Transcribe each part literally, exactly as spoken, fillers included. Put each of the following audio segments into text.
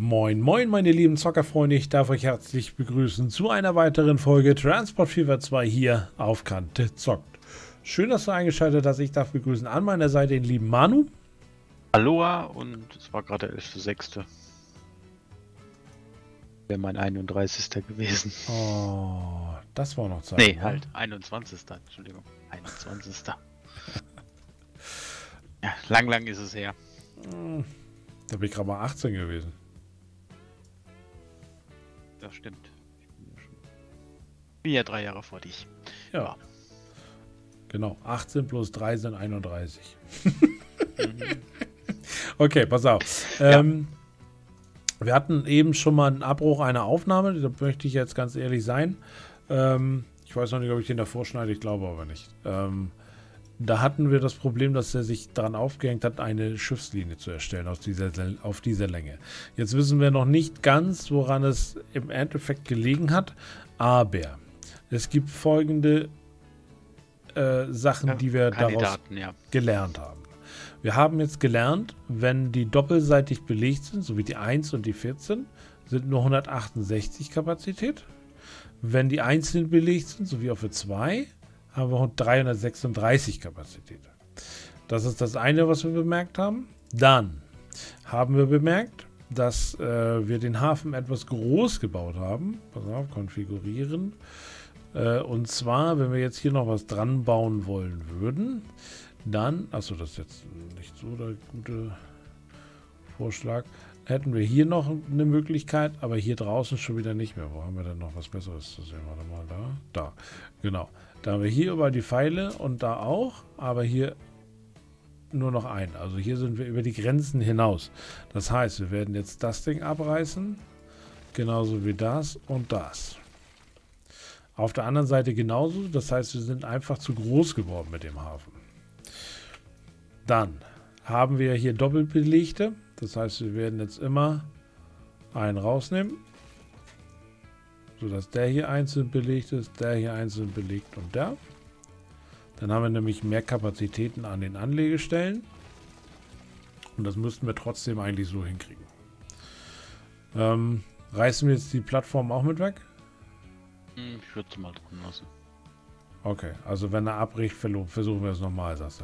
Moin, moin, meine lieben Zockerfreunde, ich darf euch herzlich begrüßen zu einer weiteren Folge Transport Fever zwei hier auf Kante zockt. Schön, dass du eingeschaltet hast. Ich darf begrüßen an meiner Seite den lieben Manu. Aloha, und es war gerade der elfte sechste Wäre mein einunddreißigster gewesen. Oh, das war noch Zeit. Nee, ne? halt, einundzwanzigster Entschuldigung, einundzwanzigster Ja, lang, lang ist es her. Hm, Da bin ich gerade mal achtzehn gewesen. Das stimmt. Ich bin ja, schon... bin ja drei Jahre vor dich. Ja, Ja. genau. achtzehn plus drei sind einunddreißig. Mhm. Okay, pass auf. Ja. Ähm, wir hatten eben schon mal einen Abbruch einer Aufnahme. Da möchte ich jetzt ganz ehrlich sein. Ähm, ich weiß noch nicht, ob ich den davor schneide. Ich glaube aber nicht. Ähm, da hatten wir das Problem, dass er sich daran aufgehängt hat, eine Schiffslinie zu erstellen auf dieser, auf dieser Länge. Jetzt wissen wir noch nicht ganz, woran es im Endeffekt gelegen hat. Aber es gibt folgende äh, Sachen, Ja, die wir daraus Kandidaten, ja. gelernt haben. Wir haben jetzt gelernt, wenn die doppelseitig belegt sind, so wie die eins und die vierzehn, sind nur hundertachtundsechzig Kapazität. Wenn die einzeln belegt sind, so wie auf der zwei, haben wir dreihundertsechsunddreißig Kapazität. Das ist das eine, was wir bemerkt haben. Dann haben wir bemerkt, dass äh, wir den Hafen etwas groß gebaut haben. Pass auf, konfigurieren. Äh, und zwar, wenn wir jetzt hier noch was dran bauen wollen würden, dann, achso, das ist jetzt nicht so der gute Vorschlag, hätten wir hier noch eine Möglichkeit, aber hier draußen schon wieder nicht mehr. Wo haben wir denn noch was Besseres zu sehen? Warte mal, da, da, genau. Da haben wir hier überall die Pfeile und da auch, aber hier nur noch einen. Also hier sind wir über die Grenzen hinaus. Das heißt, wir werden jetzt das Ding abreißen, genauso wie das und das. Auf der anderen Seite genauso, das heißt, wir sind einfach zu groß geworden mit dem Hafen. Dann haben wir hier doppelt belegte. Das heißt, wir werden jetzt immer einen rausnehmen, sodass der hier einzeln belegt ist, der hier einzeln belegt und der. Dann haben wir nämlich mehr Kapazitäten an den Anlegestellen. Und das müssten wir trotzdem eigentlich so hinkriegen. Ähm, reißen wir jetzt die Plattform auch mit weg? Ich würde es mal drin lassen. Okay, also wenn er abbricht, versuchen wir es nochmal, sagst du.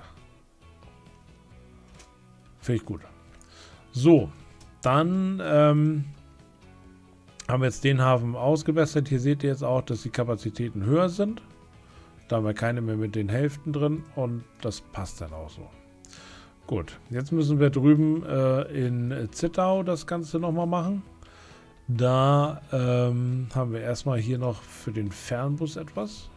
Finde ich gut. So, dann ähm, haben wir jetzt den Hafen ausgebessert. Hier seht ihr jetzt auch, dass die Kapazitäten höher sind. Da haben wir keine mehr mit den Hälften drin und das passt dann auch so. Gut, jetzt müssen wir drüben äh, in Zittau das Ganze nochmal machen. Da ähm, haben wir erstmal hier noch für den Fernbus etwas.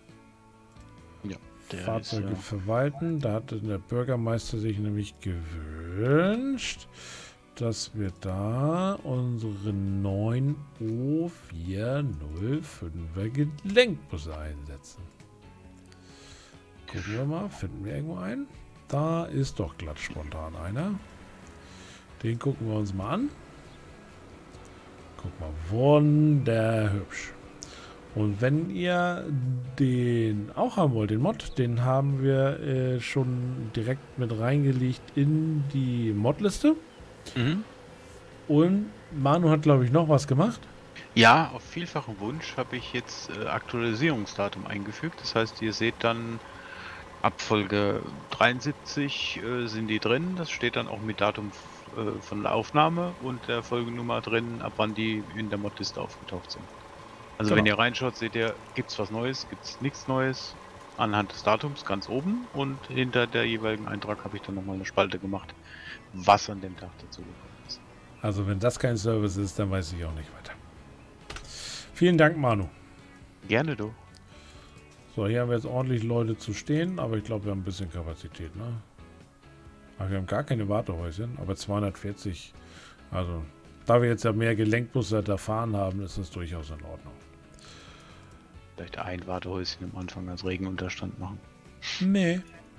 Ja, der Fahrzeuge ist, ja. verwalten. Da hat der Bürgermeister sich nämlich gewünscht, dass wir da unsere neun O vier null fünfer Gelenkbusse einsetzen. Gucken wir mal, finden wir irgendwo einen? Da ist doch glatt spontan einer. Den gucken wir uns mal an. Guck mal, wunderhübsch. Und wenn ihr den auch haben wollt, den Mod, den haben wir äh, schon direkt mit reingelegt in die Modliste. Mhm. Und Manu hat, glaube ich, noch was gemacht. Ja, auf vielfachen Wunsch habe ich jetzt äh, Aktualisierungsdatum eingefügt. Das heißt, ihr seht dann ab Folge dreiundsiebzig äh, sind die drin. Das steht dann auch mit Datum äh, von der Aufnahme und der Folgennummer drin, ab wann die in der Modliste aufgetaucht sind. Also Genau. wenn ihr reinschaut, seht ihr, gibt es was Neues, gibt es nichts Neues anhand des Datums ganz oben, und hinter der jeweiligen Eintrag habe ich dann nochmal eine Spalte gemacht, was an dem Tag dazu gekommen ist. Also wenn das kein Service ist, dann weiß ich auch nicht weiter. Vielen Dank, Manu. Gerne, du. So, hier haben wir jetzt ordentlich Leute zu stehen, aber ich glaube, wir haben ein bisschen Kapazität, ne? Aber wir haben gar keine Wartehäuschen, aber zweihundertvierzig. Also, da wir jetzt ja mehr Gelenkbusse da fahren haben, ist das durchaus in Ordnung. Vielleicht ein Wartehäuschen am Anfang als Regenunterstand machen. Nee.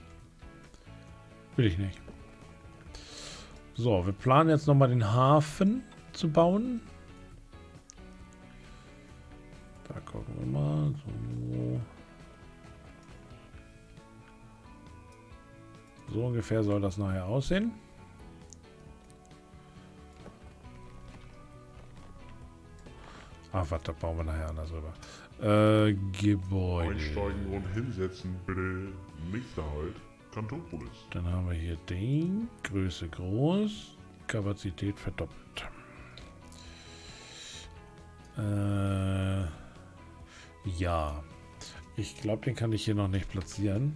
Will ich nicht. So, wir planen jetzt nochmal den Hafen zu bauen. Da gucken wir mal. So. So ungefähr soll das nachher aussehen. Ach, warte, da bauen wir nachher anders rüber. Äh, Gebäude. Einsteigen und hinsetzen, bitte. Nächster Halt, Kantonpolis. Dann haben wir hier den. Größe groß. Kapazität verdoppelt. Äh, ja. Ich glaube, den kann ich hier noch nicht platzieren.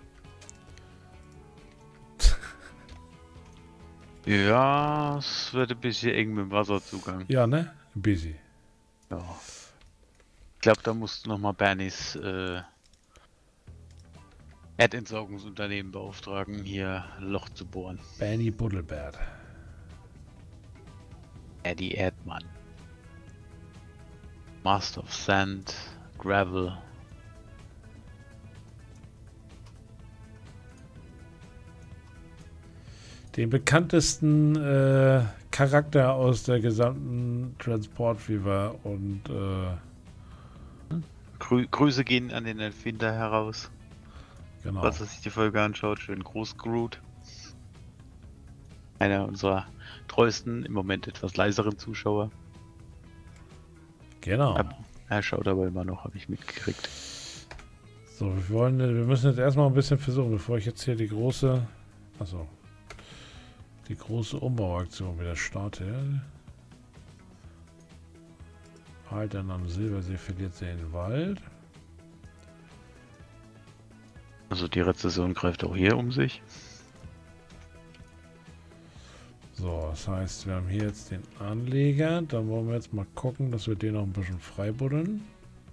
Ja, es wird ein bisschen eng mit dem Wasserzugang. Ja, ne? Busy. Ja. Ich glaube, da musst du nochmal Bernies äh, Erdentsorgungsunternehmen beauftragen, hier ein Loch zu bohren. Bernie Buddelbert. Eddie Erdmann. Master of Sand, Gravel. Den bekanntesten äh, Charakter aus der gesamten Transport Fever und äh, Grü Grüße gehen an den Erfinder heraus. genau. Falls er sich die Folge anschaut, schön groß Groot. Einer unserer treuesten, im Moment etwas leiseren Zuschauer. Genau. Ab, er schaut aber immer noch, habe ich mitgekriegt. So, wir wollen, wir müssen jetzt erstmal ein bisschen versuchen, bevor ich jetzt hier die große, achso, die große Umbauaktion wieder starte. Halt dann am Silbersee verliert sie den Wald. Also die Rezession greift auch hier um sich. So, das heißt, wir haben hier jetzt den Anleger. Dann wollen wir jetzt mal gucken, dass wir den noch ein bisschen freibuddeln.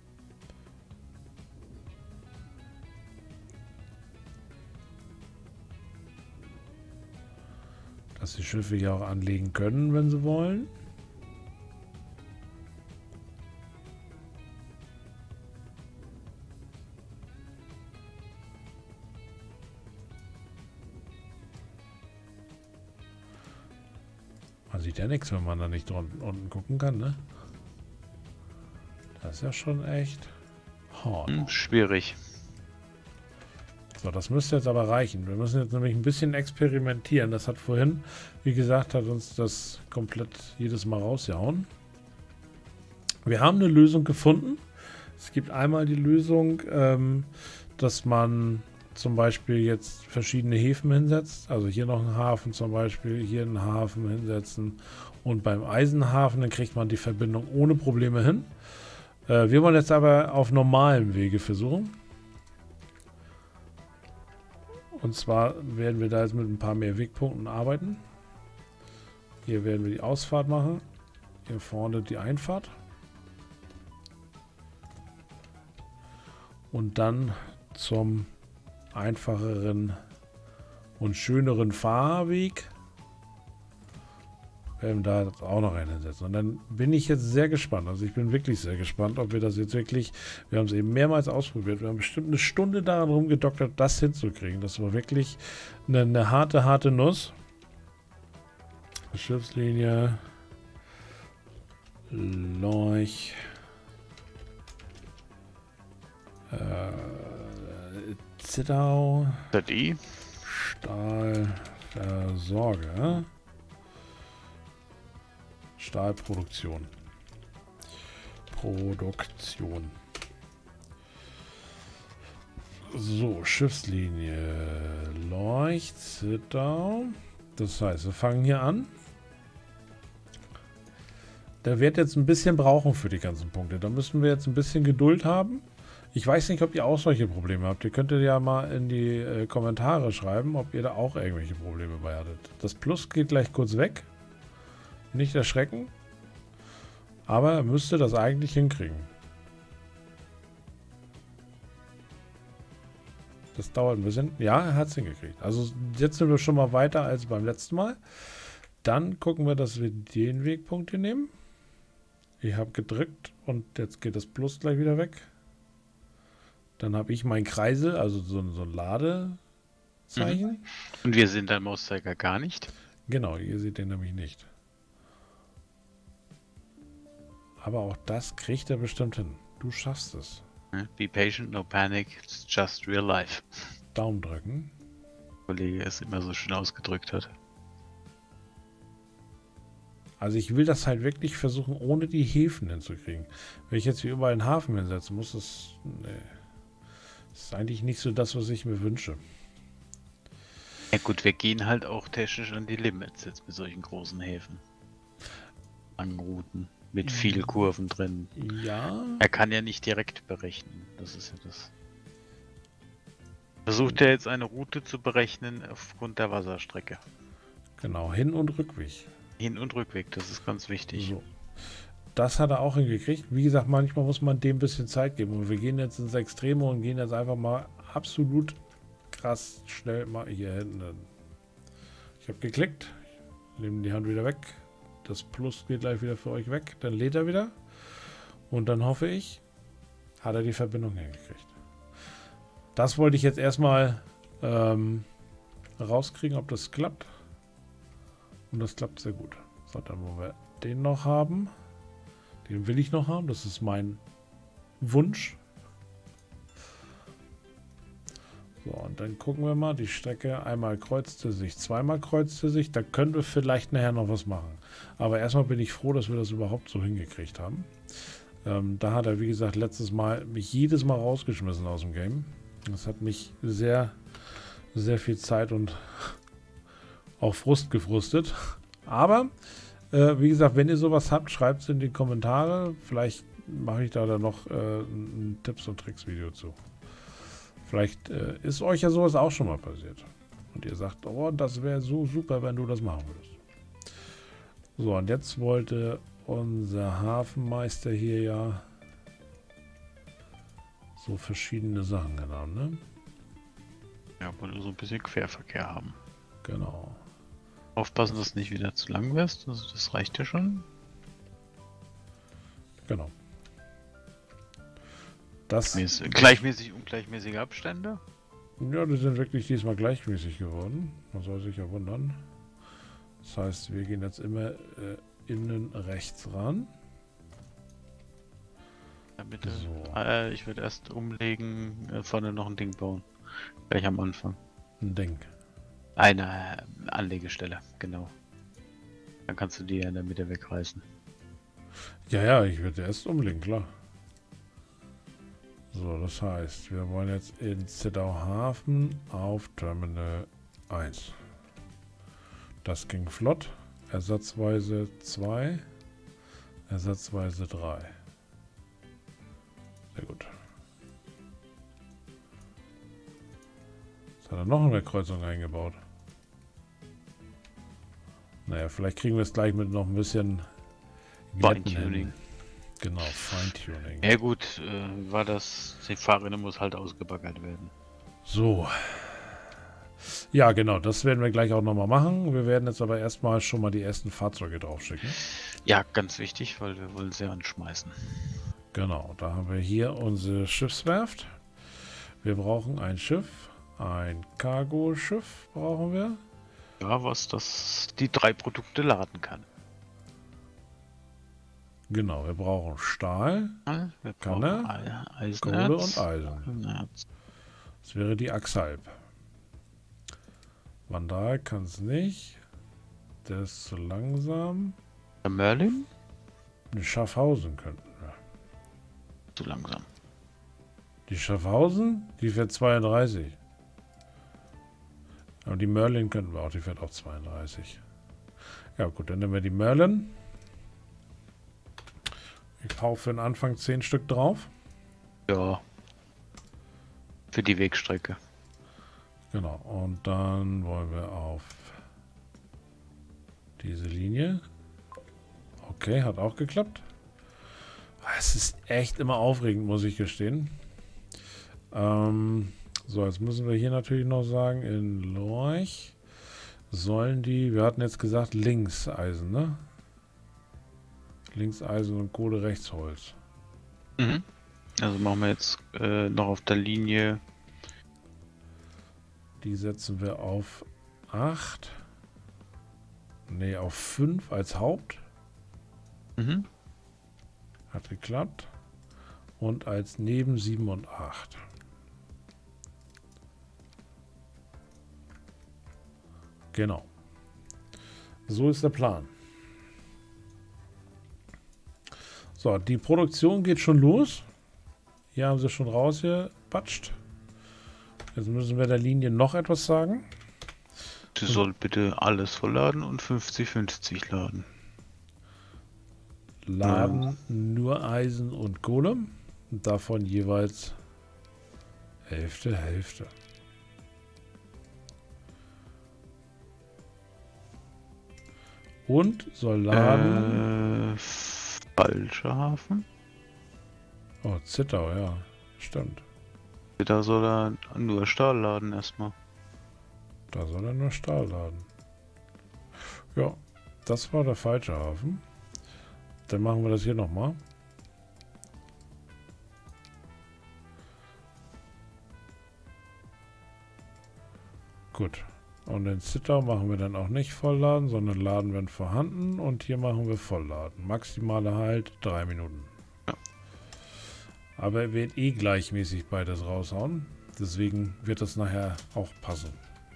Dass die Schiffe hier auch anlegen können, wenn sie wollen. Man sieht ja nichts, wenn man da nicht unten, unten gucken kann, ne? Das ist ja schon echt hart. Hm, schwierig. So, das müsste jetzt aber reichen. Wir müssen jetzt nämlich ein bisschen experimentieren. Das hat vorhin, wie gesagt, hat uns das komplett jedes Mal rausgehauen. Wir haben eine Lösung gefunden. Es gibt einmal die Lösung, ähm, dass man zum Beispiel jetzt verschiedene Häfen hinsetzt. Also hier noch einen Hafen zum Beispiel, hier einen Hafen hinsetzen. Und beim Eisenhafen, dann kriegt man die Verbindung ohne Probleme hin. Äh, wir wollen jetzt aber auf normalem Wege versuchen. Und zwar werden wir da jetzt mit ein paar mehr Wegpunkten arbeiten. Hier werden wir die Ausfahrt machen. Hier vorne die Einfahrt. Und dann zum einfacheren und schöneren Fahrweg werden wir da jetzt auch noch einen hinsetzen. Und dann bin ich jetzt sehr gespannt. Also ich bin wirklich sehr gespannt, ob wir das jetzt wirklich, wir haben es eben mehrmals ausprobiert, wir haben bestimmt eine Stunde daran rumgedoktert, das hinzukriegen. Das war wirklich eine, eine harte, harte Nuss. Schiffslinie Lorch äh, Zittau Z I. Stahlversorger Stahlproduktion. Produktion. So, Schiffslinie Lorch, Zittau. Das heißt, wir fangen hier an. Der wird jetzt ein bisschen brauchen für die ganzen Punkte. Da müssen wir jetzt ein bisschen Geduld haben. Ich weiß nicht, ob ihr auch solche Probleme habt. Ihr könntet ja mal in die äh, Kommentare schreiben, ob ihr da auch irgendwelche Probleme bei hattet. Das Plus geht gleich kurz weg. Nicht erschrecken. Aber er müsste das eigentlich hinkriegen. Das dauert ein bisschen. Ja, er hat es hingekriegt. Also jetzt sind wir schon mal weiter als beim letzten Mal. Dann gucken wir, dass wir den Wegpunkt hier nehmen. Ich habe gedrückt und jetzt geht das Plus gleich wieder weg. Dann habe ich meinen Kreisel, also so, so ein Ladezeichen. Mhm. Und wir sind am Mauszeiger gar nicht. Genau, ihr seht den nämlich nicht. Aber auch das kriegt er bestimmt hin. Du schaffst es. Be patient, no panic, it's just real life. Daumen drücken. Der Kollege es immer so schön ausgedrückt hat. Also ich will das halt wirklich versuchen, ohne die Häfen hinzukriegen. Wenn ich jetzt hier überall einen Hafen hinsetzen muss, das, nee, das ist eigentlich nicht so das, was ich mir wünsche. Ja gut, wir gehen halt auch technisch an die Limits jetzt mit solchen großen Häfen. An Routen. Mit viel Kurven drin. Ja. Er kann ja nicht direkt berechnen. Das ist ja das. Versucht er jetzt eine Route zu berechnen aufgrund der Wasserstrecke. Genau, Hin- und Rückweg. Hin- und Rückweg, das ist ganz wichtig. So. Das hat er auch hingekriegt. Wie gesagt, manchmal muss man dem ein bisschen Zeit geben. Und wir gehen jetzt ins Extreme und gehen jetzt einfach mal absolut krass schnell mal hier hinten. Ich habe geklickt. Ich nehme die Hand wieder weg. Das Plus geht gleich wieder für euch weg. Dann lädt er wieder. Und dann hoffe ich, hat er die Verbindung hingekriegt. Das wollte ich jetzt erstmal ähm, rauskriegen, ob das klappt. Und das klappt sehr gut. So, dann wollen wir den noch haben. Den will ich noch haben. Das ist mein Wunsch. So, und dann gucken wir mal. Die Strecke einmal kreuzte sich, zweimal kreuzte sich. Da können wir vielleicht nachher noch was machen. Aber erstmal bin ich froh, dass wir das überhaupt so hingekriegt haben. Ähm, da hat er, wie gesagt, letztes Mal mich jedes Mal rausgeschmissen aus dem Game. Das hat mich sehr, sehr viel Zeit und auch Frust gefrustet. Aber, äh, wie gesagt, wenn ihr sowas habt, schreibt es in die Kommentare. Vielleicht mache ich da dann noch äh, ein Tipps- und Tricks-Video zu. Vielleicht äh, ist euch ja sowas auch schon mal passiert. Und ihr sagt, oh, das wäre so super, wenn du das machen würdest. So, und jetzt wollte unser Hafenmeister hier ja so verschiedene Sachen genannt, ne? Ja, wollte so ein bisschen Querverkehr haben. Genau. Aufpassen, dass du nicht wieder zu lang wirst. Also das reicht ja schon. Genau. Das, Mäß- Gleichmäßig, ungleichmäßige Abstände. ja, die sind wirklich diesmal gleichmäßig geworden. Man soll sich ja wundern. Das heißt, wir gehen jetzt immer äh, innen rechts ran. Ja, bitte. So. Äh, ich würde erst umlegen, äh, vorne noch ein Ding bauen. Gleich am Anfang. Ein Ding. Eine äh, Anlegestelle, genau. Dann kannst du die ja in der Mitte wegreißen. Ja, ja, ich würde erst umlegen, klar. So, das heißt, wir wollen jetzt in Zittauhafen auf Terminal eins. Das ging flott. Ersatzweise zwei. Ersatzweise drei. Sehr gut. Jetzt hat er noch eine Kreuzung eingebaut. Naja, vielleicht kriegen wir es gleich mit noch ein bisschen Glätten hin. Feintuning. Genau, Feintuning. Ja gut, äh, war das, die Fahrrinne muss halt ausgebaggert werden. So. Ja, genau, das werden wir gleich auch nochmal machen. Wir werden jetzt aber erstmal schon mal die ersten Fahrzeuge draufschicken. Ja, ganz wichtig, weil wir wollen sie anschmeißen. Genau, da haben wir hier unsere Schiffswerft. Wir brauchen ein Schiff, ein Cargo-Schiff brauchen wir. Ja, was das die drei Produkte laden kann. Genau, wir brauchen Stahl, Ja, wir Kanne, brauchen Ei- Eisenerz. Kohle und Eisen. Eisenerz. Das wäre die Axalp. Vandal kann es nicht. Der ist zu langsam. Der Merlin? Die Schaffhausen könnten wir. Zu langsam. Die Schaffhausen, die fährt zweiunddreißig. Aber die Merlin könnten wir auch, die fährt auch zweiunddreißig. Ja gut, dann nehmen wir die Merlin. Ich hau für den Anfang zehn Stück drauf. Ja. Für die Wegstrecke. Genau, und dann wollen wir auf diese Linie. Okay, hat auch geklappt. Es ist echt immer aufregend, muss ich gestehen. Ähm, so, jetzt müssen wir hier natürlich noch sagen, in Lorch sollen die, wir hatten jetzt gesagt links Eisen, ne? Links Eisen und Kohle, rechts Holz. Mhm. Also machen wir jetzt äh, noch auf der Linie. Die setzen wir auf acht. Ne, auf fünf als Haupt. Mhm. Hat geklappt. Und als Neben sieben und acht. Genau. So ist der Plan. So, die Produktion geht schon los. Hier haben sie schon rausgepatscht. Jetzt müssen wir der Linie noch etwas sagen. Sie soll bitte alles vollladen und fünfzig fünfzig laden. Laden Ja. nur Eisen und Kohle. Und davon jeweils Hälfte, Hälfte. Und soll laden. Äh, falscher Hafen. Oh, Zittau, ja. Stimmt. Da soll er nur Stahl laden erstmal. Da soll er nur Stahl laden. Ja, das war der falsche Hafen. Dann machen wir das hier nochmal. Gut. Und den Zittau machen wir dann auch nicht vollladen, sondern laden, wenn vorhanden. Und hier machen wir vollladen. Maximale Halt drei Minuten. Ja. Aber er wird eh gleichmäßig beides raushauen. Deswegen wird das nachher auch passen.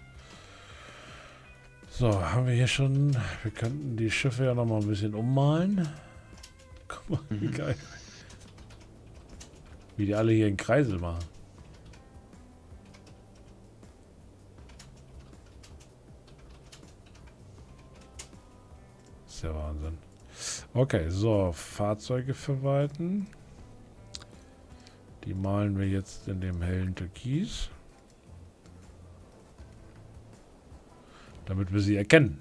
So, haben wir hier schon... Wir könnten die Schiffe ja noch mal ein bisschen ummalen. Guck mal, wie Mhm. geil. Wie die alle hier in Kreisel machen. Das ist ja Wahnsinn. Okay, so, Fahrzeuge verwalten. Die malen wir jetzt in dem hellen Türkis. Damit wir sie erkennen.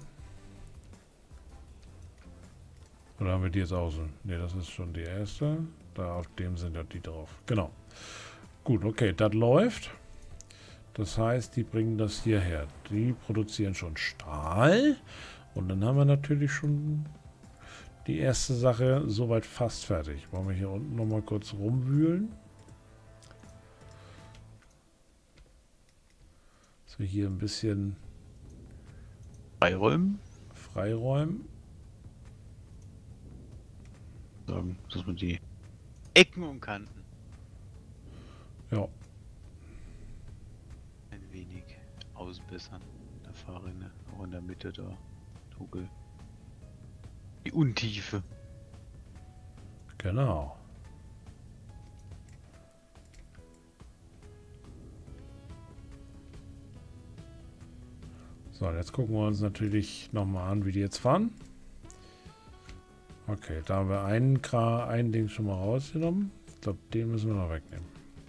Oder haben wir die jetzt auch so? Ne, das ist schon die erste. Da auf dem sind ja die drauf. Genau. Gut, okay, das läuft. Das heißt, die bringen das hierher. Die produzieren schon Stahl. Und dann haben wir natürlich schon die erste Sache soweit fast fertig. Wollen wir hier unten nochmal kurz rumwühlen. Dass wir hier ein bisschen Freiräumen. freiräumen. Sagen, dass man die Ecken und Kanten Ja, ein wenig ausbessern. Der Fahrrinne, auch in der Mitte da. Tugel. Die Untiefe. genau. So, jetzt gucken wir uns natürlich nochmal an, wie die jetzt fahren. Okay, da haben wir einen, Kra ein Ding schon mal rausgenommen. Ich glaube, den müssen wir noch wegnehmen.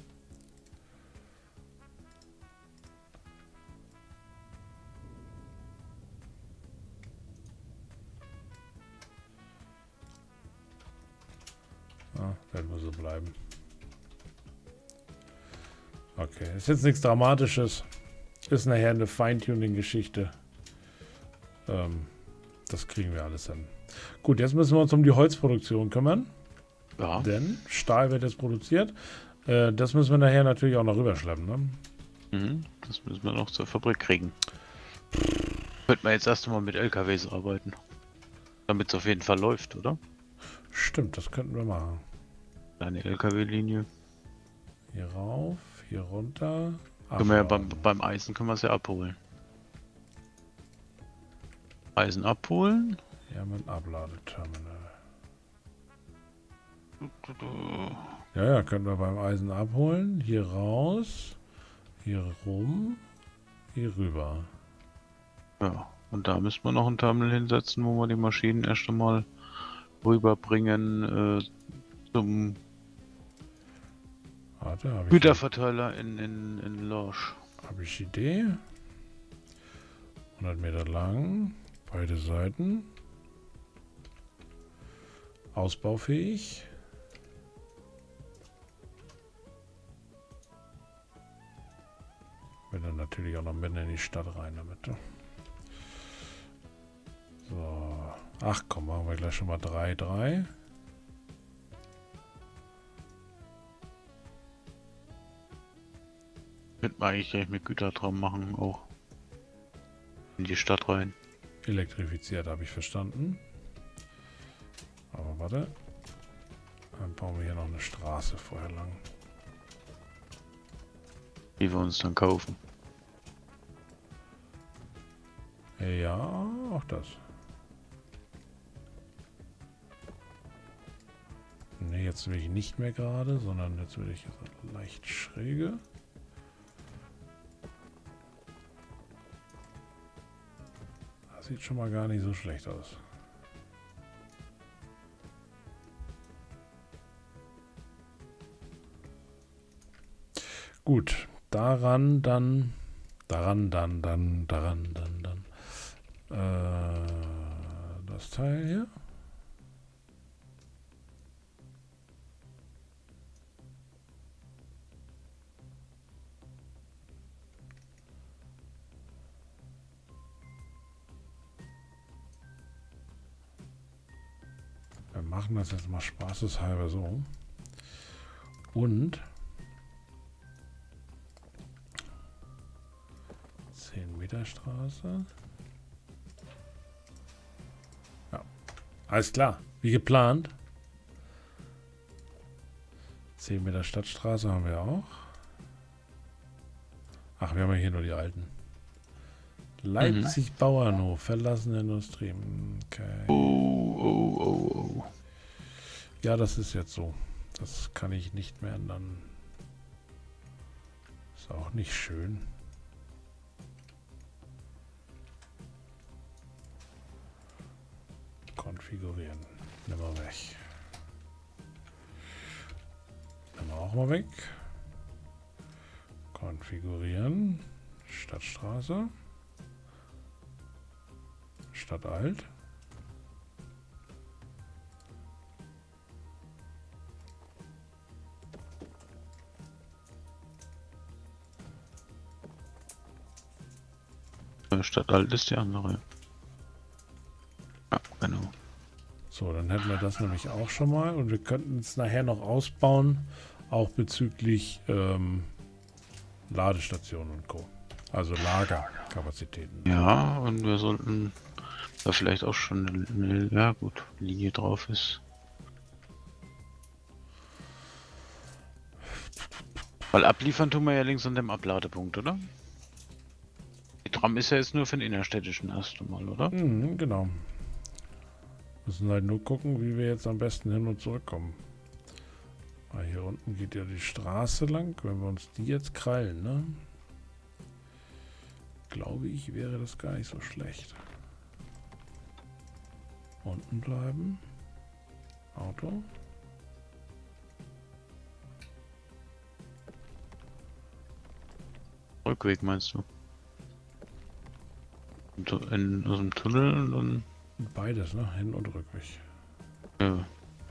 Ah, das muss so bleiben. Okay, ist jetzt nichts Dramatisches. Ist nachher eine Feintuning-Geschichte. Ähm, das kriegen wir alles hin. Gut, jetzt müssen wir uns um die Holzproduktion kümmern. Ja. Denn Stahl wird jetzt produziert. Äh, das müssen wir nachher natürlich auch noch rüberschleppen. Ne? Mhm. Das müssen wir noch zur Fabrik kriegen. Könnten wir jetzt erst mal mit L K Ws arbeiten. Damit es auf jeden Fall läuft, oder? Stimmt, das könnten wir machen. Eine L K W-Linie. Hier rauf, hier runter. Können wir ja beim, abladen. beim Eisen können wir es ja abholen. Eisen abholen. Hier haben wir ein Abladeterminal. Ja, ja, können wir beim Eisen abholen. Hier raus, hier rum, hier rüber. Ja, und da müssen wir noch ein Terminal hinsetzen, wo wir die Maschinen erst einmal rüberbringen äh, zum Warte, habe ich, Güterverteiler in, in, in Lorsch. hab ich Idee. hundert Meter lang, beide Seiten. Ausbaufähig. Will dann natürlich auch noch mitten in die Stadt rein damit. Ne? So. Ach komm, machen wir gleich schon mal drei, drei. Könnte man eigentlich gleich mit Gütertraum machen, auch in die Stadt rein. Elektrifiziert, habe ich verstanden. Aber warte. Dann bauen wir hier noch eine Straße vorher lang. Die wir uns dann kaufen. Ja, auch das. jetzt will ich nicht mehr gerade, sondern jetzt will ich leicht schräge. Das sieht schon mal gar nicht so schlecht aus. Gut, daran dann, daran dann, dann, daran dann, dann, äh, das Teil hier. Wir machen das jetzt mal spaßeshalber so. Und zehn Meter Straße. Ja, alles klar. Wie geplant. zehn Meter Stadtstraße haben wir auch. Ach, wir haben ja hier nur die alten. Leipzig mhm. Bauernhof, verlassene Industrie. Okay. Oh, oh, oh, oh. Ja, das ist jetzt so. Das kann ich nicht mehr ändern. Ist auch nicht schön. Konfigurieren. Nimm mal weg. Nimm auch mal weg. Konfigurieren. Stadtstraße. Stadt alt. Stadt alt ist die andere. Ja, genau. So, dann hätten wir das nämlich auch schon mal und wir könnten es nachher noch ausbauen, auch bezüglich ähm, Ladestationen und Co. Also Lagerkapazitäten. Ja, und wir sollten da vielleicht auch schon eine, eine ja gut, Linie drauf ist. Weil abliefern tun wir ja links an dem Abladepunkt, oder? Die Tram ist ja jetzt nur für den innerstädtischen erst einmal, oder? Mhm, genau. Müssen halt nur gucken, wie wir jetzt am besten hin und zurückkommen. Weil hier unten geht ja die Straße lang. Wenn wir uns die jetzt krallen, ne? Glaube ich, wäre das gar nicht so schlecht. Unten bleiben. Auto. Rückweg meinst du? In, aus dem Tunnel und dann... Beides, ne? Hin- und Rückweg. Ja.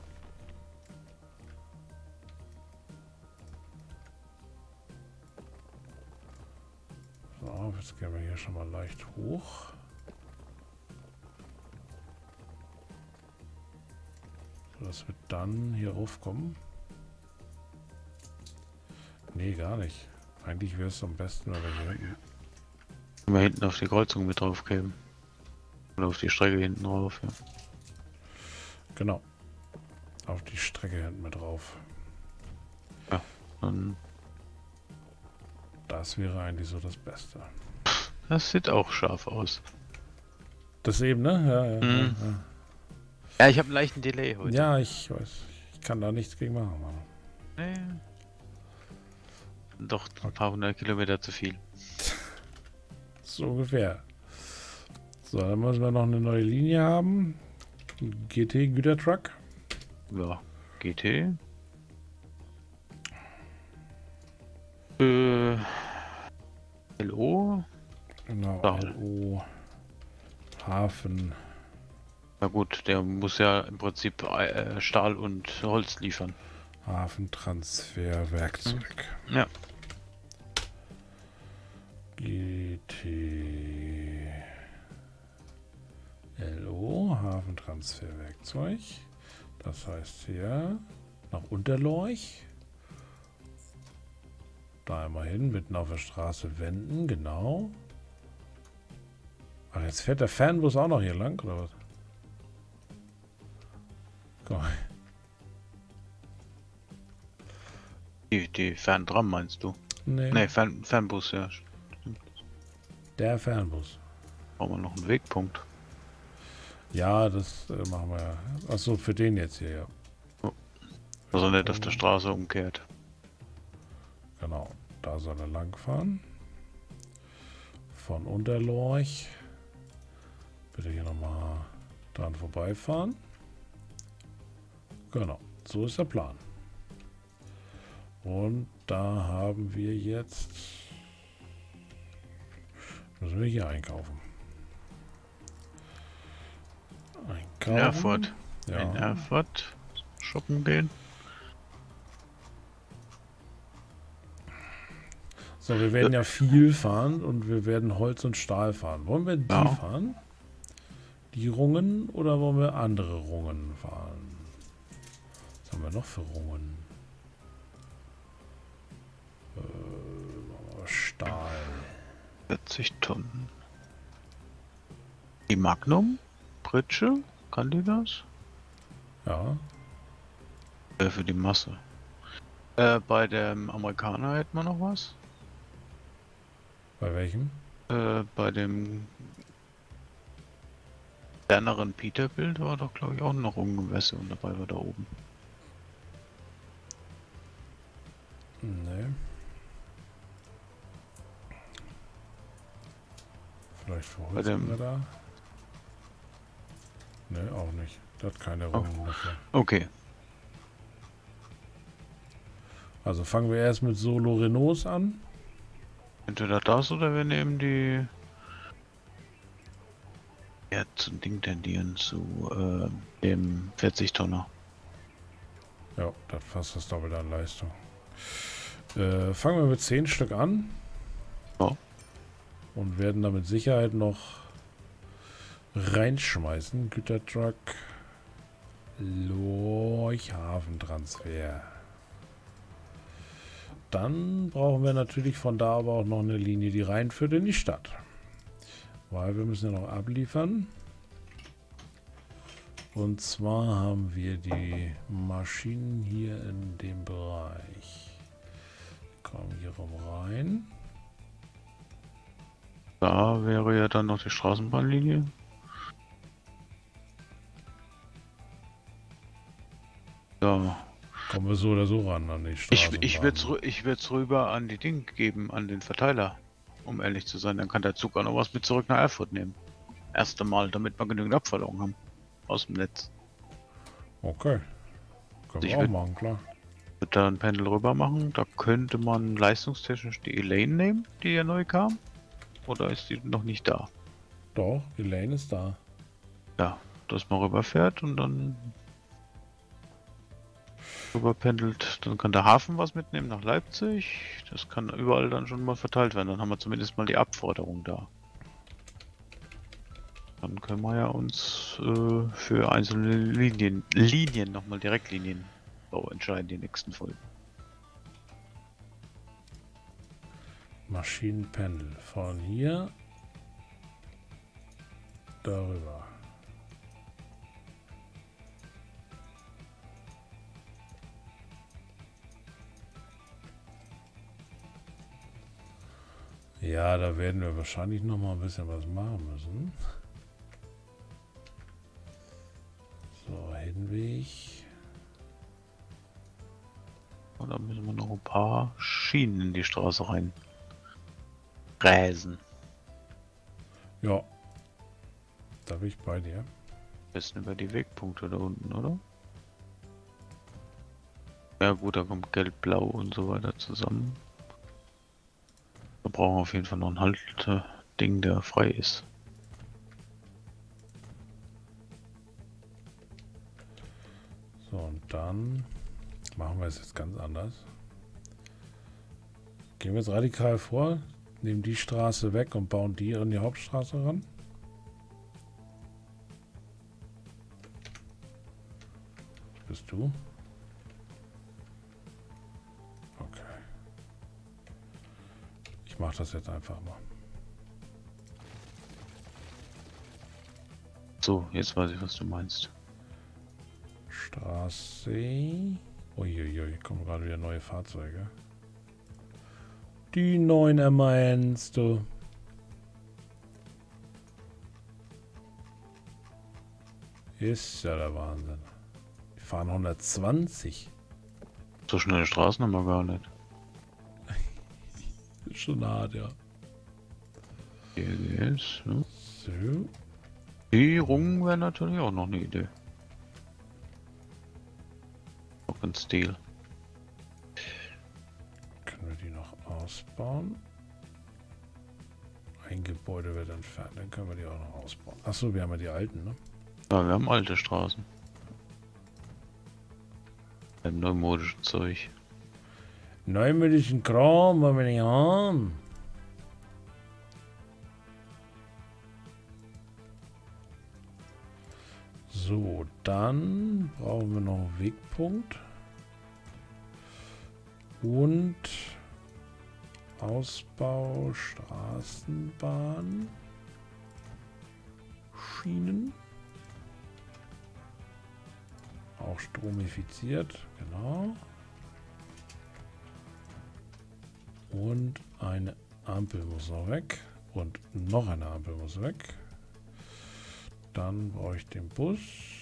So, jetzt gehen wir hier schon mal leicht hoch. So, dass wir dann hier raufkommen. Nee, gar nicht. Eigentlich wäre es am besten, wenn wir hier hinten... Wenn wir hinten auf die Kreuzung mit drauf kämen. Oder auf die Strecke hinten drauf, ja. Genau. Auf die Strecke hinten mit drauf. Ja, dann... Das wäre eigentlich so das Beste. Das sieht auch scharf aus. Das eben, ne? Ja, ja, mhm. ja, ja. Ja, ich habe einen leichten Delay heute. Ja, ich weiß. Ich kann da nichts gegen machen. Mann. Nee. Doch ein paar hundert Kilometer zu viel. So ungefähr. So, dann müssen wir noch eine neue Linie haben. G T Gütertruck. Ja, G T. Äh, L O. Genau, Stahl. L O. Hafen. Na gut, der muss ja im Prinzip äh, Stahl und Holz liefern. Hafentransfer Werkzeug. Ja. G T L O, Hafentransferwerkzeug. Das heißt hier nach Unterlorch. Da einmal hin, mitten auf der Straße wenden, genau. Ach, jetzt fährt der Fernbus auch noch hier lang, oder was? Komm. Die, die Ferntram meinst du? Nee, Ne, Fern, Fernbus, ja. der Fernbus. Brauchen wir noch einen Wegpunkt. Ja, das äh, machen wir ja. Achso, für den jetzt hier, ja. Oh. Also nicht auf der Straße umkehrt. Genau, da soll er lang fahren. Von Unterlorch. Bitte hier nochmal dran vorbeifahren. Genau, so ist der Plan. Und da haben wir jetzt... Müssen wir hier einkaufen. Einkaufen. In Erfurt. Ja. In Erfurt shoppen gehen. So, wir werden ja viel fahren und wir werden Holz und Stahl fahren. Wollen wir die Ja. fahren? Die Rungen oder wollen wir andere Rungen fahren? Was haben wir noch für Rungen? Äh, Stahl. vierzig Tonnen. Die Magnum? Pritsche? Kann die das? Ja, Äh, für die Masse. Äh, bei dem Amerikaner hätten wir noch was. bei welchem? Äh, bei dem kleineren Peterbilt war doch, glaube ich, auch noch eine Version dabei, war da oben. Nee. Vielleicht für Bei Holz dem- haben wir da? Nee, auch nicht. Das hat keine Rungen dafür. Okay. Also fangen wir erst mit Solo Renaults an. Entweder das oder wir nehmen die. Ja, zum Ding tendieren zu äh, dem vierzig Tonner. Ja, das fast das Doppelte an Leistung. Äh, fangen wir mit zehn Stück an. Ja. Und werden da mit Sicherheit noch reinschmeißen. Gütertruck. Lorch-Hafentransfer. Dann brauchen wir natürlich von da aber auch noch eine Linie, die reinführt in die Stadt. Weil wir müssen ja noch abliefern. Und zwar haben wir die Maschinen hier in dem Bereich. Die kommen hier rum rein. Da wäre ja dann noch die Straßenbahnlinie. Ja. Kommen wir so oder so ran an die Ich, Straße. ich würde es ich würd's rüber an die Ding geben, an den Verteiler. Um ehrlich zu sein, dann kann der Zug auch noch was mit zurück nach Erfurt nehmen. Erste Mal, damit wir genügend Abverlangen haben. Aus dem Netz. Okay. Können Ich wir auch würd- machen, klar. Wird da ein Pendel rüber machen. Da könnte man leistungstechnisch die Elaine nehmen, die ja neu kam. Oder ist die noch nicht da? Doch, die Lane ist da. Ja, dass man rüberfährt und dann rüberpendelt. Dann kann der Hafen was mitnehmen nach Leipzig. Das kann überall dann schon mal verteilt werden. Dann haben wir zumindest mal die Abforderung da. Dann können wir ja uns äh, für einzelne Linien, Linien nochmal Direktlinienbau entscheiden, die nächsten Folgen. Maschinenpendel. Von hier darüber. Ja, da werden wir wahrscheinlich noch mal ein bisschen was machen müssen. So, Hinweg. Und dann müssen wir noch ein paar Schienen in die Straße rein räsen. Ja. Da bin ich bei dir. Besten über die Wegpunkte da unten, oder? Ja gut, da kommt Gelb, Blau und so weiter zusammen. Wir brauchen auf jeden Fall noch ein Halteding, der frei ist. So, und dann machen wir es jetzt ganz anders. Gehen wir jetzt radikal vor, nehmen die Straße weg und bauen die an die Hauptstraße ran. Bist du? Okay. Ich mache das jetzt einfach mal. So, jetzt weiß ich, was du meinst. Straße. Uiuiui, kommen gerade wieder neue Fahrzeuge. Die neuen M eins, du. Ist ja der Wahnsinn. Die fahren hundertzwanzig. So schnelle Straßen haben wir gar nicht. Ist schon hart, ja. Hier geht's. Ne? So. Die Rungen wäre natürlich auch noch eine Idee. Auch ein Stil. Können wir die noch ausbauen? Ein Gebäude wird entfernt, dann können wir die auch noch ausbauen. Achso, wir haben ja die alten, ne? Ja, wir haben alte Straßen. Ein neumodisches Zeug. Neumodischen Kram, wollen wir nicht haben. So, dann brauchen wir noch einen Wegpunkt. Und Ausbau Straßenbahn. Schienen. Auch stromifiziert, genau. Und eine Ampel muss noch weg. Und noch eine Ampel muss weg. Dann brauche ich den Bus.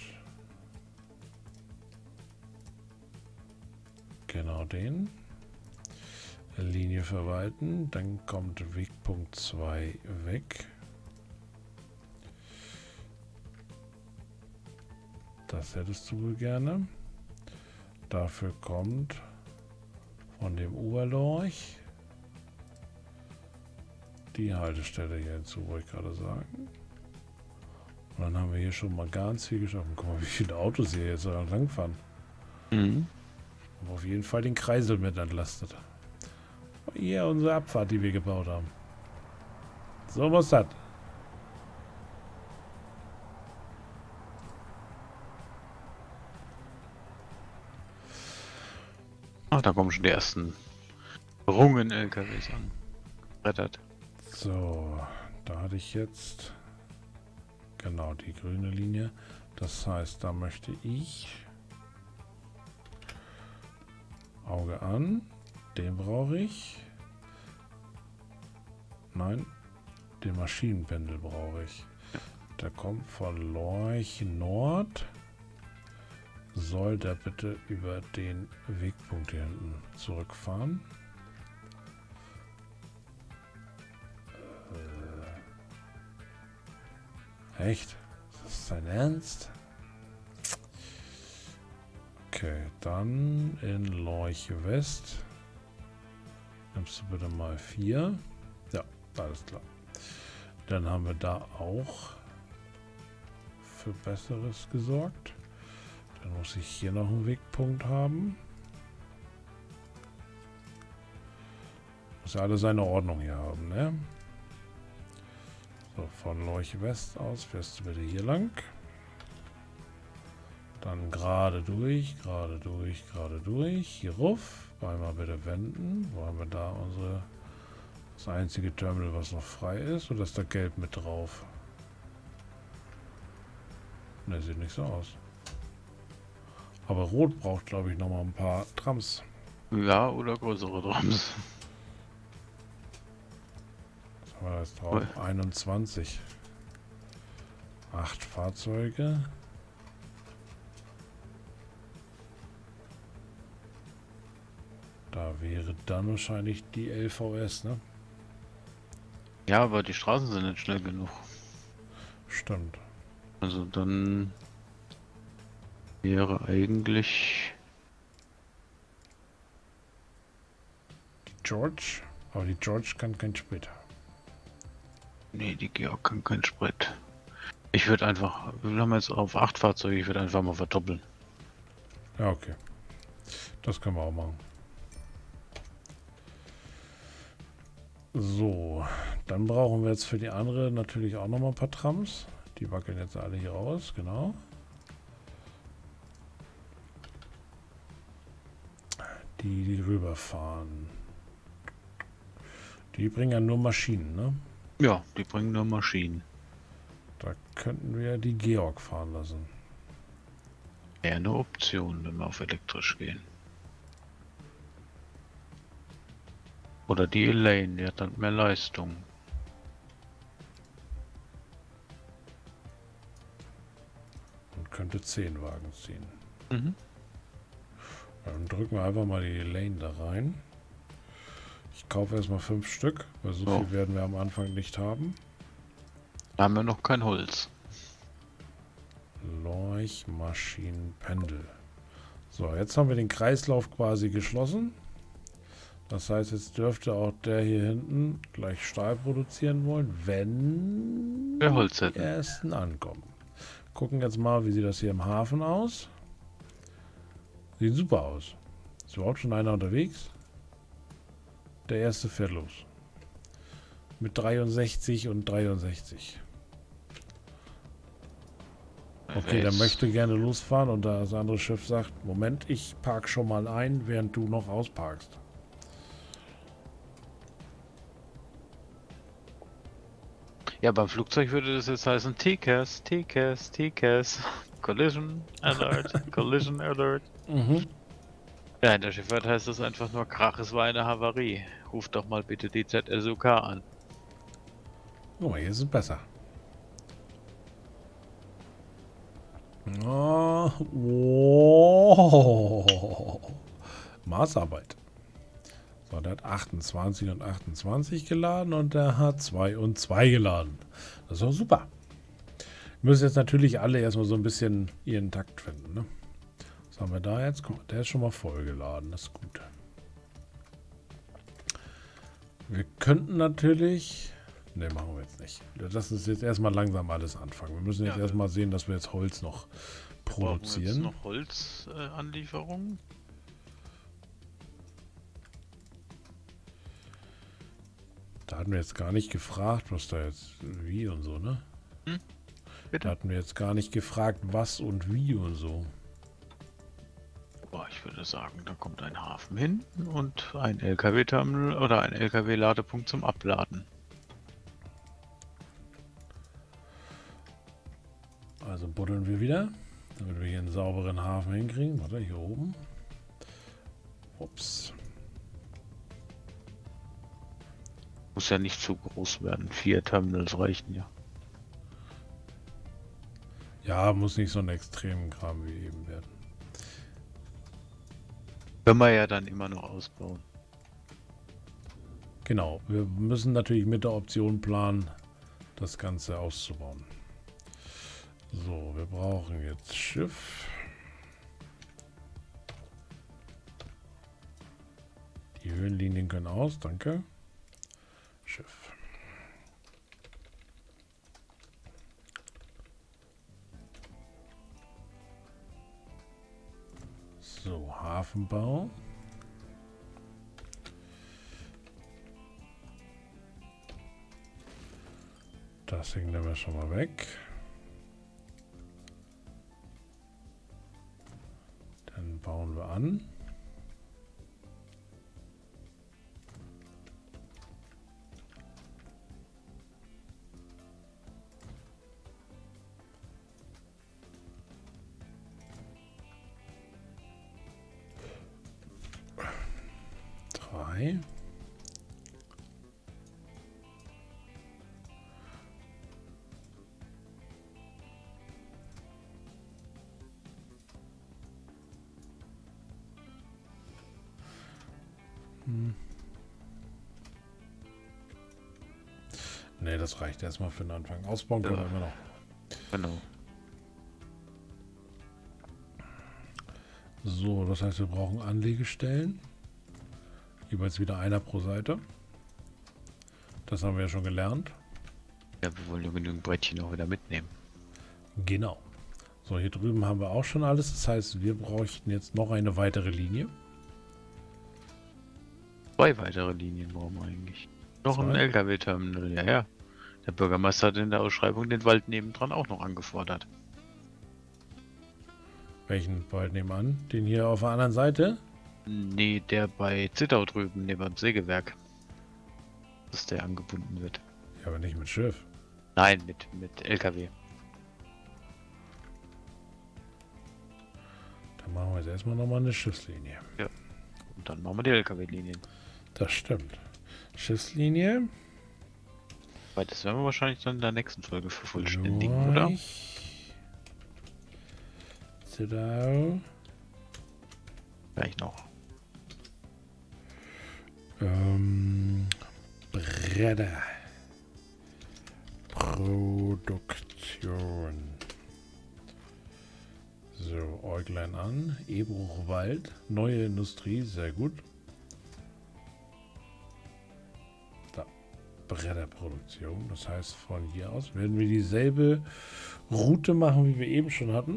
Genau den. Linie verwalten. Dann kommt Wegpunkt zwei weg. Das hättest du wohl gerne. Dafür kommt von dem Oberlorch die Haltestelle hier hinzu, wollte ich gerade sagen. Und dann haben wir hier schon mal ganz viel geschaffen. Guck mal, wie viele Autos hier jetzt langfahren. Mhm. Und auf jeden Fall den Kreisel mit entlastet. Hier unsere Abfahrt, die wir gebaut haben. So muss das. Ach, da kommen schon die ersten Rungen-L K Ws an. Rettert. So, da hatte ich jetzt genau die grüne Linie. Das heißt, da möchte ich Auge an. Den brauche ich. Nein, den Maschinenpendel brauche ich. Der kommt von Lorch Nord. Soll der bitte über den Wegpunkt hier hinten zurückfahren? Äh, echt? Ist das dein Ernst? Okay, dann in Lorch West. Nimmst du bitte mal vier. Ja, alles klar. Dann haben wir da auch für Besseres gesorgt. Dann muss ich hier noch einen Wegpunkt haben. Muss ja alles seine Ordnung hier haben, ne? So, von Lorch West aus fährst du bitte hier lang. Dann gerade durch, gerade durch, gerade durch. Hier ruf. Einmal bitte wenden. Wo haben wir da unsere... Das einzige Terminal, was noch frei ist? Oder ist da gelb mit drauf? Ne, sieht nicht so aus. Aber Rot braucht, glaube ich, noch mal ein paar Trams. Ja, oder größere Drums. Was haben wir da jetzt drauf? Ui. einundzwanzig. Acht Fahrzeuge. Da wäre dann wahrscheinlich die L V S, ne? Ja, aber die Straßen sind nicht schnell genug. Stimmt. Also dann wäre eigentlich... Die George. Aber die George kann kein Sprit. Nee, die Georg kann kein Sprit. Ich würde einfach... Wir haben jetzt auf acht Fahrzeuge, ich würde einfach mal verdoppeln. Ja, okay. Das können wir auch machen. So, dann brauchen wir jetzt für die andere natürlich auch noch mal ein paar Trams. Die wackeln jetzt alle hier raus, genau. Die, die rüberfahren. Die bringen ja nur Maschinen, ne? Ja, die bringen nur Maschinen. Da könnten wir die Georg fahren lassen. Wäre eine Option, wenn wir auf elektrisch gehen. Oder die Elaine, die hat dann mehr Leistung. Und könnte zehn Wagen ziehen. Mhm. Dann drücken wir einfach mal die Lane da rein. Ich kaufe erstmal fünf Stück, weil so Oh. viel werden wir am Anfang nicht haben. Da haben wir noch kein Holz. Leuchtmaschinenpendel. So, jetzt haben wir den Kreislauf quasi geschlossen. Das heißt, jetzt dürfte auch der hier hinten gleich Stahl produzieren wollen, wenn Wir Holz die hätten. ersten ankommen. Gucken jetzt mal, wie sieht das hier im Hafen aus. Sieht super aus. Ist überhaupt schon einer unterwegs? Der erste fährt los. Mit dreiundsechzig und dreiundsechzig. Okay, der Weiß. möchte gerne losfahren und das andere Schiff sagt, Moment, ich park schon mal ein, während du noch ausparkst. Ja, beim Flugzeug würde das jetzt heißen T C A S, T C A S, T C A S. Collision Alert, Collision Alert. Mhm. Ja, in der Schifffahrt heißt das einfach nur Krach, es war eine Havarie. Ruf doch mal bitte die Z S U K an. Guck mal, hier ist es besser. Oh, oh. Maßarbeit. So, der hat achtundzwanzig und achtundzwanzig geladen und der hat zwei und zwei geladen. Das ist doch super. Wir müssen jetzt natürlich alle erstmal so ein bisschen ihren Takt finden. Ne? Was haben wir da jetzt? Guck mal, der ist schon mal voll geladen. Das ist gut. Wir könnten natürlich... Ne, machen wir jetzt nicht. Lass uns jetzt erstmal langsam alles anfangen. Wir müssen jetzt Ja. erstmal sehen, dass wir jetzt Holz noch Brauchen wir jetzt produzieren. noch Holzanlieferungen? Da hatten wir jetzt gar nicht gefragt, was da jetzt wie und so, ne? Hm? Da Bitte? hatten wir jetzt gar nicht gefragt, was und wie und so. Boah, ich würde sagen, da kommt ein Hafen hin und ein L K W-Terminal oder ein L K W-Ladepunkt zum Abladen. Also buddeln wir wieder, damit wir hier einen sauberen Hafen hinkriegen. Warte, hier oben. Ups. Muss ja nicht zu groß werden. Vier Terminals reichen ja. Ja, muss nicht so ein extremen Kram wie eben werden. Können wir ja dann immer noch ausbauen. Genau, wir müssen natürlich mit der Option planen, das Ganze auszubauen. So, wir brauchen jetzt Schiff. Die Höhenlinien können aus, danke. Schiff. So, Hafenbau. Das Ding nehmen wir schon mal weg. Dann bauen wir an. Drei. Hm. Ne, das reicht erstmal für den Anfang. Ausbauen können Ja. wir immer noch. Genau. So, das heißt, wir brauchen Anlegestellen. Jeweils wieder einer pro Seite. Das haben wir ja schon gelernt. Ja, wir wollen ja genügend Brettchen auch wieder mitnehmen. Genau. So, hier drüben haben wir auch schon alles. Das heißt, wir bräuchten jetzt noch eine weitere Linie. Zwei weitere Linien brauchen wir eigentlich. Noch ein Zwei? L K W-Terminal, ja, ja. Der Bürgermeister hat in der Ausschreibung den Wald nebendran auch noch angefordert. Welchen Wald nebenan? Den hier auf der anderen Seite? Nee, der bei Zittau drüben, neben dem Sägewerk. Dass der angebunden wird. Ja, aber nicht mit Schiff. Nein, mit, mit L K W. Dann machen wir jetzt erstmal nochmal eine Schiffslinie. Und dann machen wir die L K W-Linien. Das stimmt. Schiffslinie. Weil das werden wir wahrscheinlich dann in der nächsten Folge vervollständigen, oder? Leuch- Zittau. Gleich noch. Ähm, Bretter. Produktion. So, Äuglein an. Ebruchwald. Neue Industrie, sehr gut. Da. Bretterproduktion. Das heißt, von hier aus werden wir dieselbe Route machen, wie wir eben schon hatten.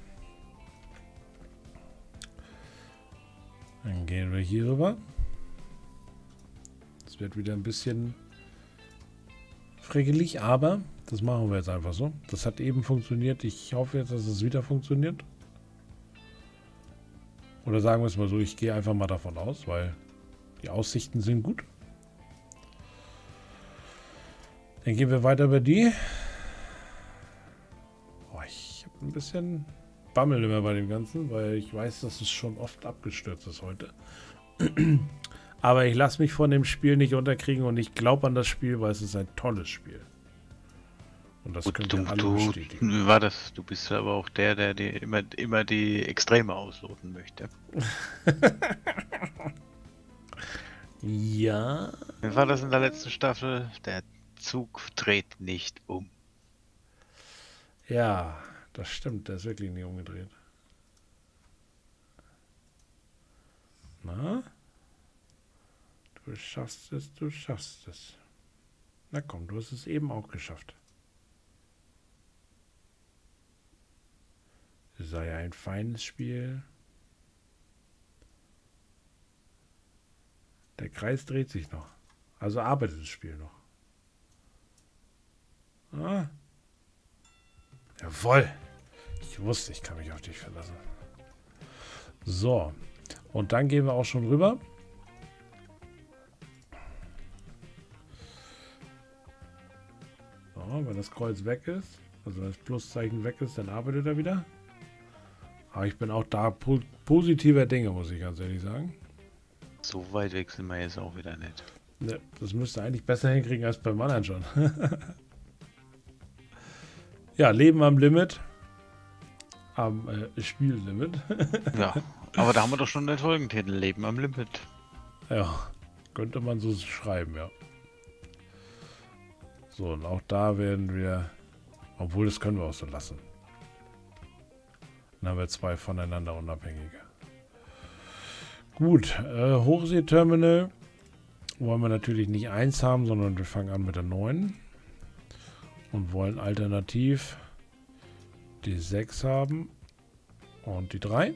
Dann gehen wir hier rüber. Es wird wieder ein bisschen frickelig, aber das machen wir jetzt einfach so. Das hat eben funktioniert. Ich hoffe jetzt, dass es wieder funktioniert. Oder sagen wir es mal so, ich gehe einfach mal davon aus, weil die Aussichten sind gut. Dann gehen wir weiter über die. Oh, ich habe ein bisschen Bammel immer bei dem Ganzen, weil ich weiß, dass es schon oft abgestürzt ist heute. Aber ich lasse mich von dem Spiel nicht unterkriegen und ich glaube an das Spiel, weil es ist ein tolles Spiel. Und das könnt ihr alle bestätigen. Wie war das? Du bist aber auch der, der die immer, immer die Extreme ausloten möchte. Ja. Wie war das in der letzten Staffel? Der Zug dreht nicht um. Ja, das stimmt. Der ist wirklich nie umgedreht. Na? Du schaffst es, du schaffst es. Na komm, du hast es eben auch geschafft. Es sei ein feines Spiel. Der Kreis dreht sich noch. Also arbeitet das Spiel noch. Ah. Jawohl. Ich wusste, ich kann mich auf dich verlassen. So. Und dann gehen wir auch schon rüber. So, wenn das Kreuz weg ist, also das Pluszeichen weg ist, dann arbeitet er wieder. Aber ich bin auch da po positiver Dinge, muss ich ganz ehrlich sagen. So weit weg sind wir jetzt auch wieder nicht. Ne, das müsste eigentlich besser hinkriegen als beim anderen schon. Ja, Leben am Limit. Am äh, Spiellimit. Ja, aber da haben wir doch schon den Folgentitel. Leben am Limit. Ja, könnte man so schreiben, ja. So, und auch da werden wir, obwohl das können wir auch so lassen. Dann haben wir zwei voneinander unabhängige. Gut, äh, Hochseeterminal wollen wir natürlich nicht eins haben, sondern wir fangen an mit der neun. Und wollen alternativ die sechs haben und die drei.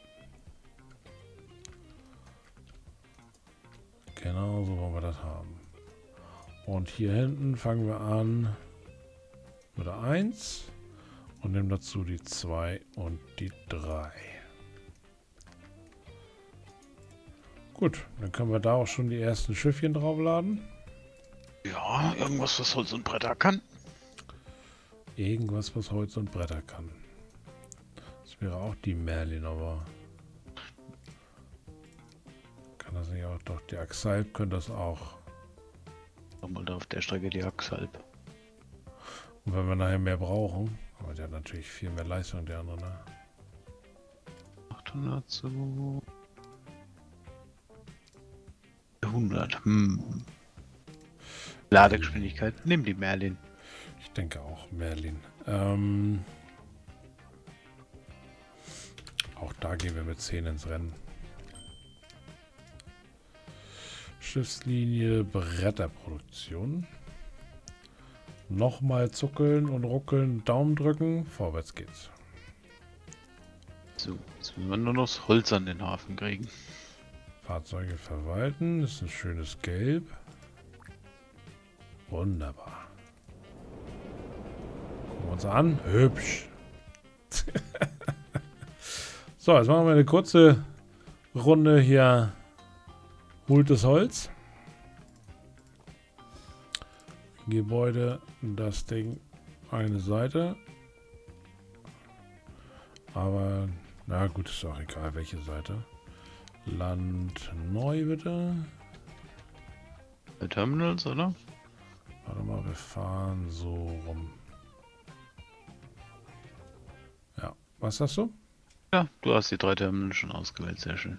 Genau so wollen wir das haben. Und hier hinten fangen wir an mit der eins und nehmen dazu die zwei und die drei. Gut, dann können wir da auch schon die ersten Schiffchen draufladen. Ja, irgendwas, was Holz und Bretter kann. Irgendwas, was Holz und Bretter kann. Das wäre auch die Merlin, aber kann das nicht auch? Doch, die Axalp könnte das auch. Nochmal da auf der Strecke die Axalp. Und wenn wir nachher mehr brauchen, aber der hat natürlich viel mehr Leistung, der andere. Ne? achthundert zu hundert. Hm. Ladegeschwindigkeit. Nimm die Merlin. Ich denke auch Merlin. Ähm, auch da gehen wir mit zehn ins Rennen. Schiffslinie, Bretterproduktion. Nochmal zuckeln und ruckeln, Daumen drücken, vorwärts geht's. So, jetzt müssen wir nur noch das Holz an den Hafen kriegen. Fahrzeuge verwalten, das ist ein schönes Gelb. Wunderbar. Gucken wir uns an. Hübsch. So, jetzt machen wir eine kurze Runde hier. Holt das Holz. Gebäude, das Ding, eine Seite. Aber, na gut, ist auch egal, welche Seite. Land neu, bitte. Bei Terminals, oder? Warte mal, wir fahren so rum. Ja, was sagst du? Ja, du hast die drei Terminals schon ausgewählt, sehr schön.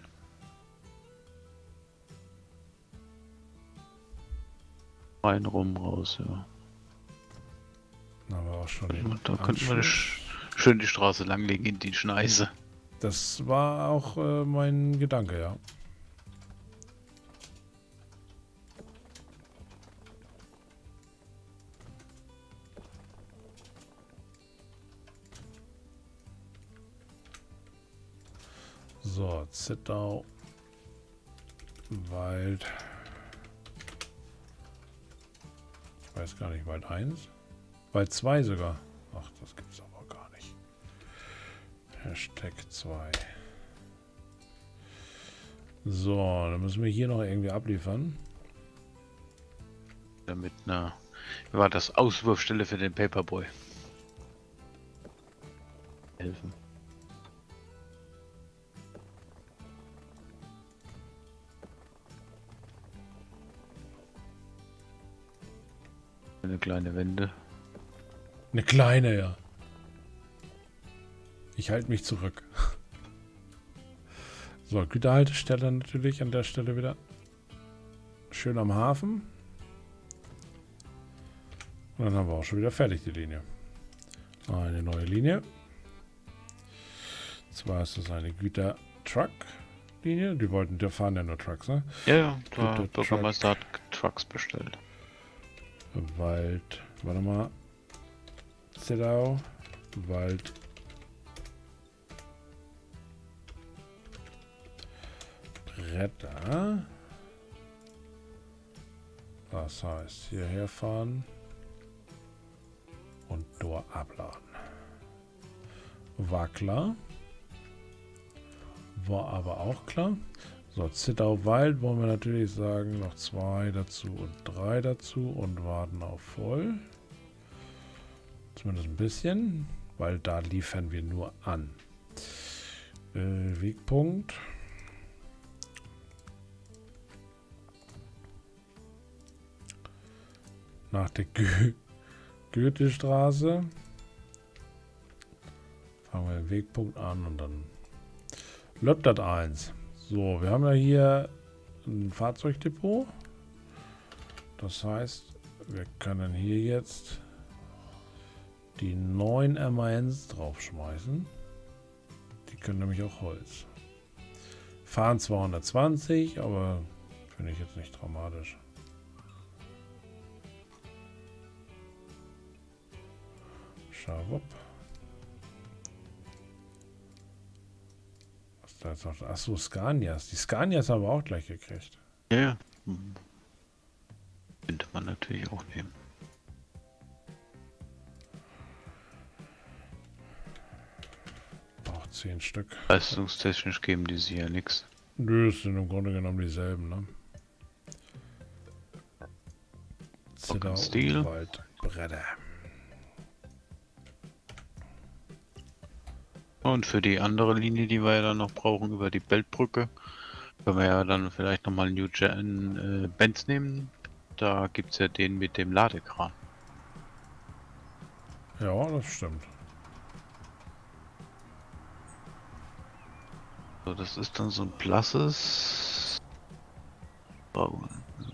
Rein, rum, raus, ja. Aber auch schon den Da könnten wir Anschluss. sch schön die Straße langlegen in die Schneise. Das war auch äh, mein Gedanke, ja. So, Zittau, Wald. Ich weiß gar nicht, Wald eins? Wald zwei sogar. Ach, das gibt's aber gar nicht. Hashtag zwei. So, dann müssen wir hier noch irgendwie abliefern. Damit eine, war das Auswurfstelle für den Paperboy. Helfen. Eine kleine Wende. Eine kleine, ja. Ich halte mich zurück. So, Güterhaltestelle natürlich an der Stelle wieder. Schön am Hafen. Und dann haben wir auch schon wieder fertig die Linie. Eine neue Linie. Zwar ist das eine Güter-Truck-Linie. Die wollten, die fahren ja nur Trucks, ne? Ja, ja, der Güter- Bürgermeister hat Trucks bestellt. Wald, warte mal. Zittau, Wald. Bretter. Das heißt, hierher fahren und dort abladen. War klar. War aber auch klar. So, Zittau Wald wollen wir natürlich sagen, noch zwei dazu und drei dazu und warten auf voll. Zumindest ein bisschen, weil da liefern wir nur an. Äh, Wegpunkt. Nach der Gö Goethestraße. Fangen wir den Wegpunkt an und dann läuft das eins. So, wir haben ja hier ein Fahrzeugdepot. Das heißt, wir können hier jetzt die neuen M A Ns draufschmeißen. Die können nämlich auch Holz. Fahren zweihundertzwanzig, aber finde ich jetzt nicht dramatisch. Schawupp. Was da jetzt noch? Achso, Scanias. Die Scanias haben wir auch gleich gekriegt. Ja, ja. Hm. Könnte man natürlich auch nehmen. Auch zehn Stück. Leistungstechnisch geben die sie ja nichts. Nö, es sind im Grunde genommen dieselben, ne? Zittau Stil. und Waldbretter. Und für die andere Linie, die wir ja dann noch brauchen, über die Beltbrücke, können wir ja dann vielleicht nochmal New Gen äh, Benz nehmen. Da gibt es ja den mit dem Ladekran. Ja, das stimmt. So, das ist dann so ein blasses Braun.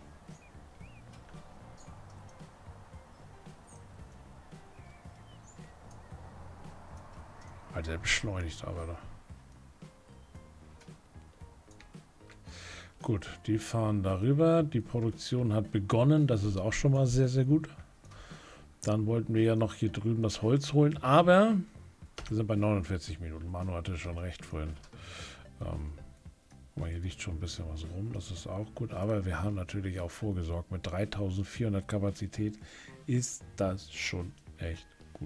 Alter, der beschleunigt aber da. Gut, die fahren darüber. Die Produktion hat begonnen. Das ist auch schon mal sehr, sehr gut. Dann wollten wir ja noch hier drüben das Holz holen. Aber wir sind bei neunundvierzig Minuten. Manu hatte schon recht vorhin. Ähm, guck mal, hier liegt schon ein bisschen was rum. Das ist auch gut. Aber wir haben natürlich auch vorgesorgt. Mit dreitausendvierhundert Kapazität ist das schon echt gut.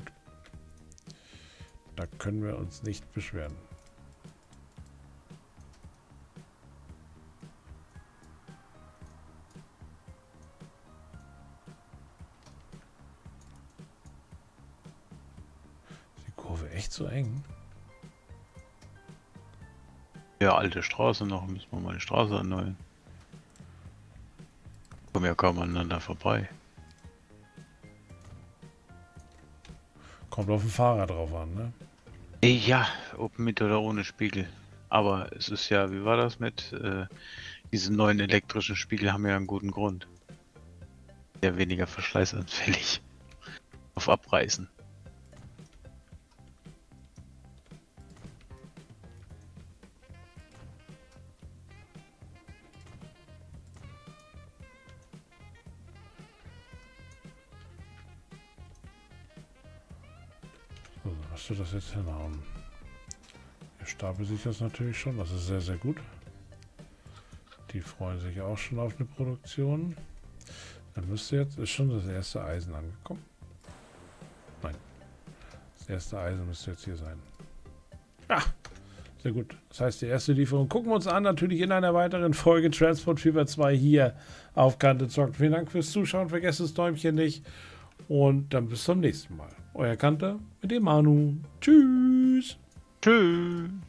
Da können wir uns nicht beschweren. Ist die Kurve echt so eng? Ja, alte Straße noch, müssen wir mal die Straße erneuern. Kommen ja kaum aneinander vorbei. Kommt auf den Fahrer drauf an, ne? Ja, ob mit oder ohne Spiegel. Aber es ist ja, wie war das mit? Äh, diese neuen elektrischen Spiegel haben ja einen guten Grund. Sehr weniger verschleißanfällig. Auf Abreißen. So, hast du das jetzt hinhauen? Hier stapelt sich das natürlich schon. Das ist sehr, sehr gut. Die freuen sich auch schon auf eine Produktion. Dann müsste jetzt, ist schon das erste Eisen angekommen? Nein. Das erste Eisen müsste jetzt hier sein. Ja, sehr gut. Das heißt, die erste Lieferung gucken wir uns an, natürlich in einer weiteren Folge Transport Fever zwei hier auf Kante zockt. Vielen Dank fürs Zuschauen, vergesst das Däumchen nicht und dann bis zum nächsten Mal. Euer Kante mit dem Manu. Tschüss. Tschüss.